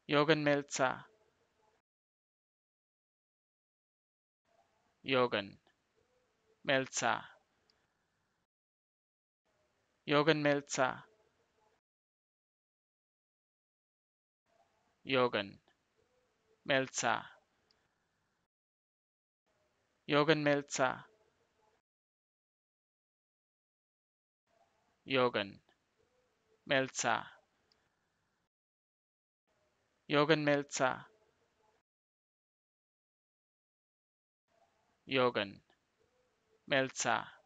Jürgen Melzer, Jürgen Melzer, Jürgen Melzer, Jürgen Melzer, Jürgen Melzer, Jürgen Melzer, Jürgen Melzer, Jürgen Melzer.